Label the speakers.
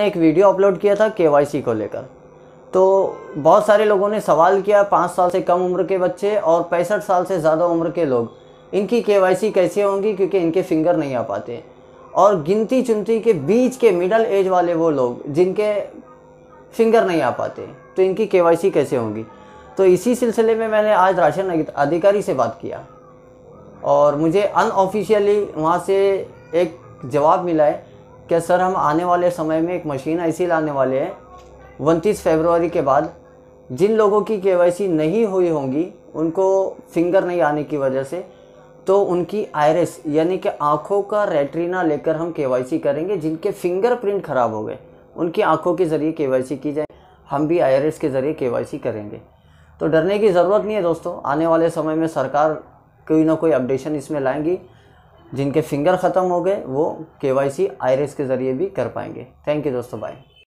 Speaker 1: एक video upload किया था केवाईसी को लेकर, तो बहुत सारे लोगों ने सवाल किया 5 साल से कम उम्र के बच्चे और 65 साल से ज़्यादा उम्र के लोग, इनकी केवाईसी कैसे होंगी, क्योंकि इनके फिंगर नहीं आ पाते। और गिनती चुनती के बीच के मिडल एज वाले वो लोग जिनके फिंगर नहीं आ पाते, तो इनकी केवाईसी कैसे होंगी। तो इसी सिलसिले में मैंने आज राशन अधिकारी से बात किया और मुझे अनऑफिशियली वहाँ से एक जवाब मिला है कि सर हम आने वाले समय में एक मशीन ऐसी लाने वाले हैं 29 फरवरी के बाद, जिन लोगों की केवाईसी नहीं हुई होंगी, उनको फिंगर नहीं आने की वजह से, तो उनकी आइरिस यानी कि आँखों का रेटिना लेकर हम केवाईसी करेंगे। जिनके फिंगरप्रिंट ख़राब हो गए उनकी आँखों के ज़रिए केवाईसी की जाए, हम भी आइरिस के ज़रिए केवाईसी करेंगे। तो डरने की ज़रूरत नहीं है दोस्तों, आने वाले समय में सरकार कोई ना कोई अपडेशन इसमें लाएंगी। जिनके फिंगर ख़त्म हो गए वो केवाईसी आइरिस के ज़रिए भी कर पाएंगे। थैंक यू दोस्तों, बाय।